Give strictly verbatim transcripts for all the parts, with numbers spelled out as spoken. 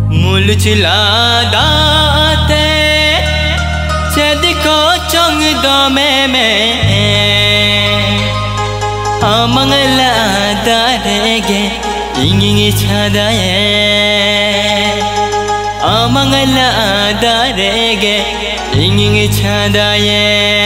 मुलचिला दाते चेद को चंग दो में में अमंगला दारेगे इंगिंग छादाये अमंगला दारेगे इंगिंग छादाये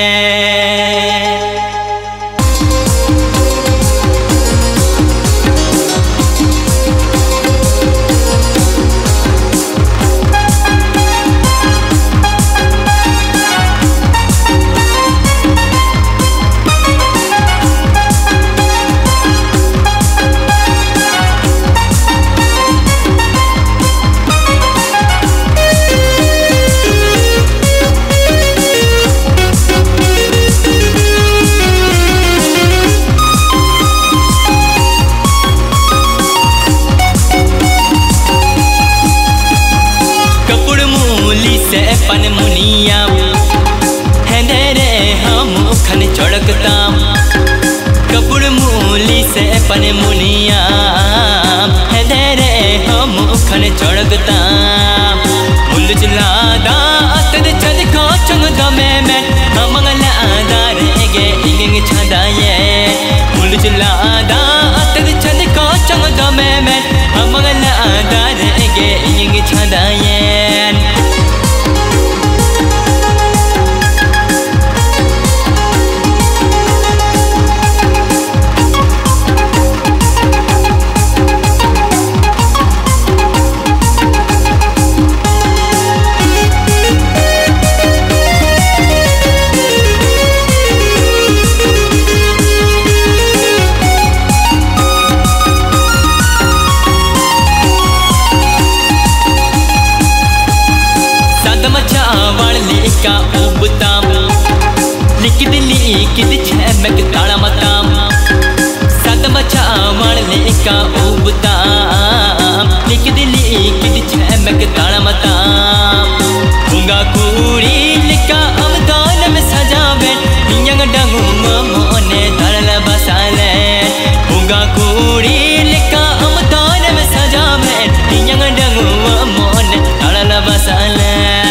पन मुनिया हेंदेरे हम खन चढ़कता कपुड़ मूली से पन मुनिया हेंदेरे हम खन चढ़कता मुलचला दा अतद चद को चंग दमे में मंगला दारेगे इंगिंग छदाये मुलचला दा अतद चद को चंग दमे में मंगला दारेगे इंगिंग छदाये का उबताम लिखित लिखित छमक ताड़ा मताम सद मचा वाले का उबताम लिखित लिखित छमक ताड़ा मताम गुंगा कुड़ी लिखा अवदान में सजावे यंग डंगू मोने धरल बसाले गुंगा कुड़ी लिखा अवदान में सजावे यंग डंगू मोने धरल बसाले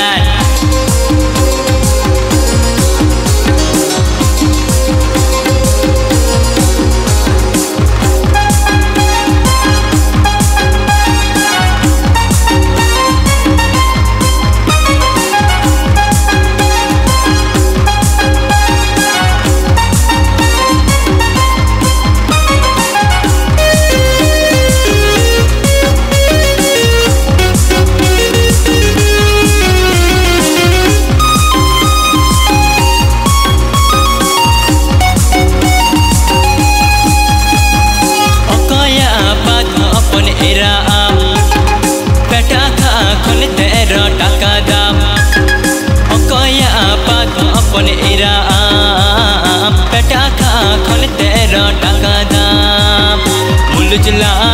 अपन इरा पेटा खा खोल तेरा टका दाम मुलचला